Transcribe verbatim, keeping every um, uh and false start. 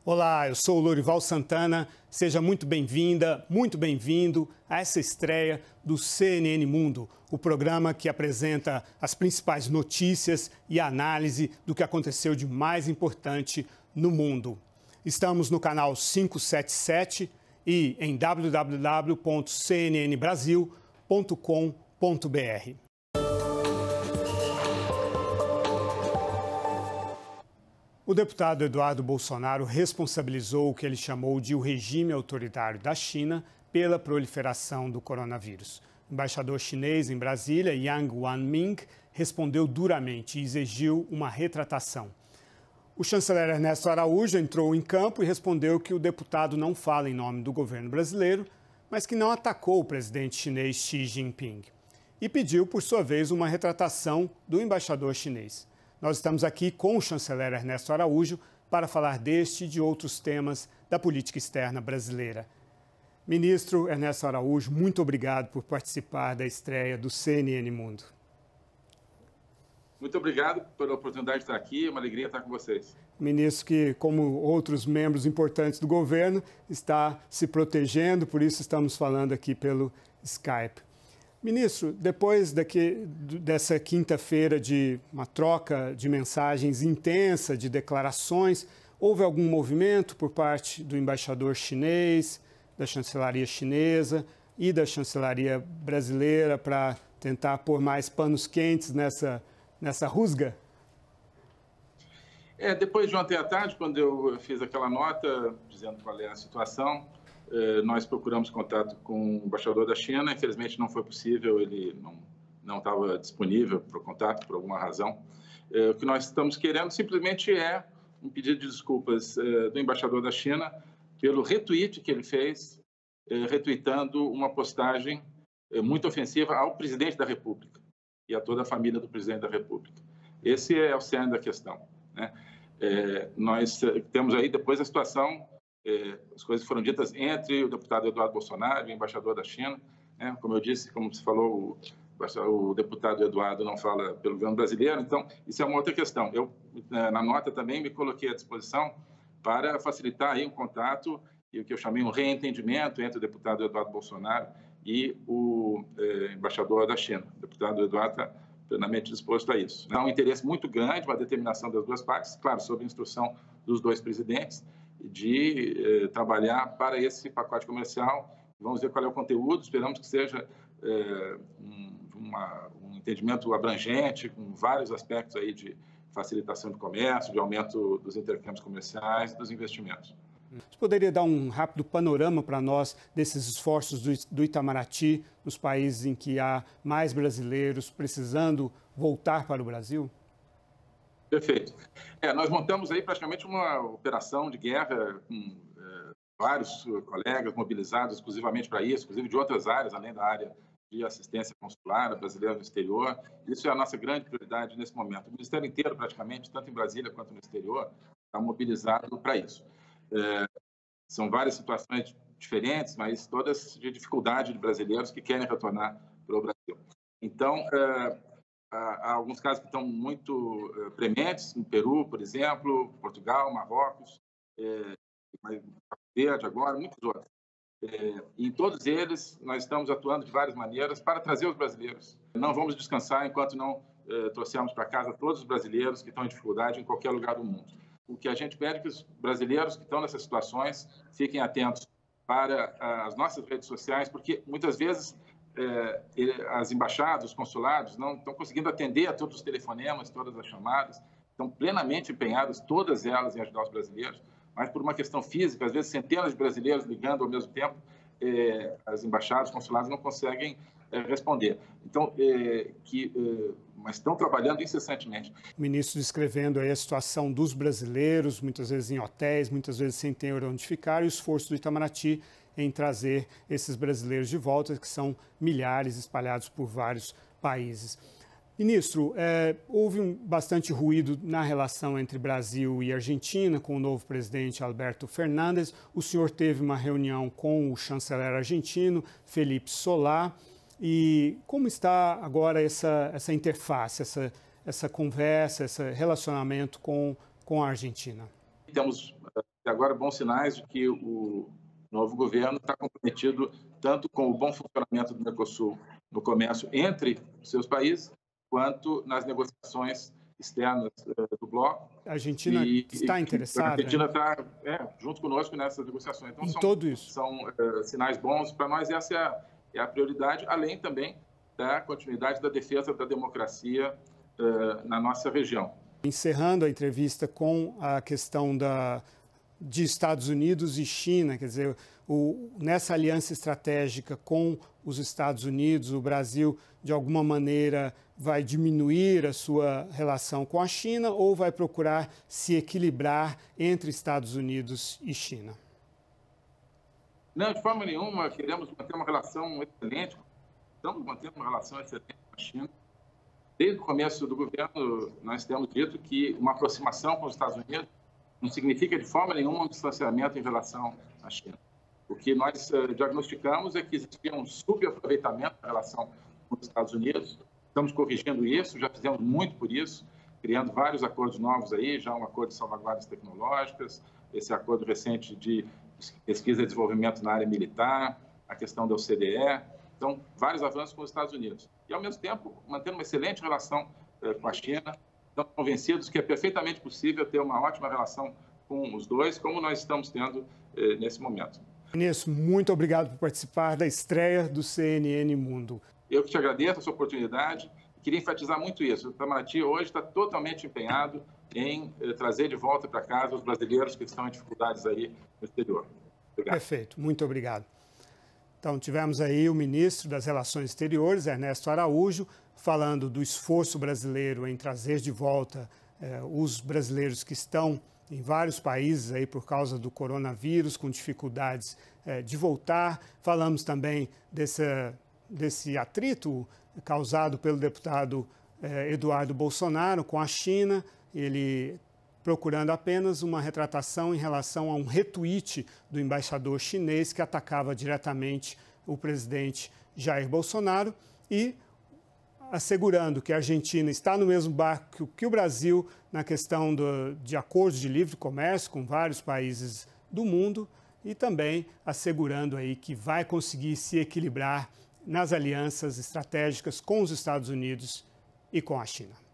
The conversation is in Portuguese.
Olá, eu sou o Lorival Santana. Seja muito bem-vinda, muito bem-vindo a essa estreia do C N N Mundo, o programa que apresenta as principais notícias e análise do que aconteceu de mais importante no mundo. Estamos no canal quinhentos e setenta e sete e em w w w ponto c n n brasil ponto com ponto b r. O deputado Eduardo Bolsonaro responsabilizou o que ele chamou de o regime autoritário da China pela proliferação do coronavírus. O embaixador chinês em Brasília, Yang Wanming, respondeu duramente e exigiu uma retratação. O chanceler Ernesto Araújo entrou em campo e respondeu que o deputado não fala em nome do governo brasileiro, mas que não atacou o presidente chinês Xi Jinping. E pediu, por sua vez, uma retratação do embaixador chinês. Nós estamos aqui com o chanceler Ernesto Araújo para falar deste e de outros temas da política externa brasileira. Ministro Ernesto Araújo, muito obrigado por participar da estreia do C N N Mundo. Muito obrigado pela oportunidade de estar aqui, é uma alegria estar com vocês. Ministro que, como outros membros importantes do governo, está se protegendo, por isso estamos falando aqui pelo Skype. Ministro, depois daqui, dessa quinta-feira de uma troca de mensagens intensa, de declarações, houve algum movimento por parte do embaixador chinês, da chancelaria chinesa e da chancelaria brasileira para tentar pôr mais panos quentes nessa, nessa rusga? É, depois de ontem à tarde, quando eu fiz aquela nota dizendo qual é a situação, nós procuramos contato com o embaixador da China. Infelizmente não foi possível, ele não não estava disponível para o contato por alguma razão. O que nós estamos querendo simplesmente é um pedido de desculpas do embaixador da China pelo retweet que ele fez, retweetando uma postagem muito ofensiva ao presidente da República e a toda a família do presidente da República. Esse é o cerne da questão, né? É, nós temos aí depois a situação. É, as coisas foram ditas entre o deputado Eduardo Bolsonaro e o embaixador da China, né? Como eu disse, como você falou, o, o deputado Eduardo não fala pelo governo brasileiro, então isso é uma outra questão. Eu, na nota, também me coloquei à disposição para facilitar aí um contato e o que eu chamei um reentendimento entre o deputado Eduardo Bolsonaro e o é, embaixador da China. O deputado Eduardo está plenamente disposto a isso. Há um interesse muito grande, uma determinação das duas partes, claro, sob instrução dos dois presidentes, de eh, trabalhar para esse pacote comercial. Vamos ver qual é o conteúdo, esperamos que seja eh, um, uma, um entendimento abrangente, com vários aspectos aí de facilitação do comércio, de aumento dos intercâmbios comerciais e dos investimentos. Você poderia dar um rápido panorama para nós desses esforços do, do Itamaraty nos países em que há mais brasileiros precisando voltar para o Brasil? Perfeito. É, nós montamos aí praticamente uma operação de guerra com é, vários colegas mobilizados exclusivamente para isso, inclusive de outras áreas, além da área de assistência consular brasileira no exterior. Isso é a nossa grande prioridade nesse momento. O Ministério inteiro, praticamente, tanto em Brasília quanto no exterior, está mobilizado para isso. É, são várias situações diferentes, mas todas de dificuldade de brasileiros que querem retornar para o Brasil. Então, é, há alguns casos que estão muito uh, prementes, no Peru, por exemplo, Portugal, Marrocos, é, Verde agora, muitos outros. É, em todos eles, nós estamos atuando de várias maneiras para trazer os brasileiros. Não vamos descansar enquanto não uh, trouxermos para casa todos os brasileiros que estão em dificuldade em qualquer lugar do mundo. O que a gente pede é que os brasileiros que estão nessas situações fiquem atentos para uh, as nossas redes sociais, porque muitas vezes Eh, as embaixadas, os consulados não estão conseguindo atender a todos os telefonemas, todas as chamadas, estão plenamente empenhadas, todas elas, em ajudar os brasileiros, mas por uma questão física, às vezes centenas de brasileiros ligando ao mesmo tempo, eh, as embaixadas, os consulados não conseguem eh, responder. Então, eh, que, eh, mas estão trabalhando incessantemente. O ministro descrevendo aí a situação dos brasileiros, muitas vezes em hotéis, muitas vezes sem ter onde ficar, e o esforço do Itamaraty em trazer esses brasileiros de volta, que são milhares espalhados por vários países. Ministro, é, houve um, bastante ruído na relação entre Brasil e Argentina, com o novo presidente Alberto Fernandes. O senhor teve uma reunião com o chanceler argentino, Felipe Solá. E como está agora essa, essa interface, essa, essa conversa, esse relacionamento com, com a Argentina? Temos até agora, bons sinais de que o novo governo está comprometido tanto com o bom funcionamento do Mercosul no comércio entre os seus países, quanto nas negociações externas uh, do bloco. A Argentina e, está interessada? A Argentina está é, junto conosco nessas negociações. Então, em são, tudo isso. São uh, sinais bons para nós, essa é a, é a prioridade, além também da continuidade da defesa da democracia uh, na nossa região. Encerrando a entrevista com a questão da, de Estados Unidos e China, quer dizer, o, nessa aliança estratégica com os Estados Unidos, o Brasil, de alguma maneira, vai diminuir a sua relação com a China ou vai procurar se equilibrar entre Estados Unidos e China? Não, de forma nenhuma. Queremos manter uma relação excelente. Estamos mantendo uma relação excelente com a China. Desde o começo do governo, nós temos dito que uma aproximação com os Estados Unidos não significa de forma nenhuma um distanciamento em relação à China. O que nós uh, diagnosticamos é que existia um subaproveitamento em relação com os Estados Unidos. Estamos corrigindo isso, já fizemos muito por isso, criando vários acordos novos aí, já um acordo de salvaguardas tecnológicas, esse acordo recente de pesquisa e desenvolvimento na área militar, a questão da O C D E. Então, vários avanços com os Estados Unidos. E, ao mesmo tempo, mantendo uma excelente relação eh, com a China. Estamos convencidos que é perfeitamente possível ter uma ótima relação com os dois, como nós estamos tendo eh, nesse momento. Ministro, muito obrigado por participar da estreia do C N N Mundo. Eu que te agradeço a sua oportunidade. Queria enfatizar muito isso. O Itamaraty hoje está totalmente empenhado em eh, trazer de volta para casa os brasileiros que estão em dificuldades aí no exterior. Obrigado. Perfeito, muito obrigado. Então, tivemos aí o ministro das Relações Exteriores, Ernesto Araújo, falando do esforço brasileiro em trazer de volta eh, os brasileiros que estão em vários países aí por causa do coronavírus, com dificuldades eh, de voltar. Falamos também desse, desse atrito causado pelo deputado eh, Eduardo Bolsonaro com a China, ele procurando apenas uma retratação em relação a um retweet do embaixador chinês que atacava diretamente o presidente Jair Bolsonaro e assegurando que a Argentina está no mesmo barco que o Brasil na questão do, de acordos de livre comércio com vários países do mundo e também assegurando aí que vai conseguir se equilibrar nas alianças estratégicas com os Estados Unidos e com a China.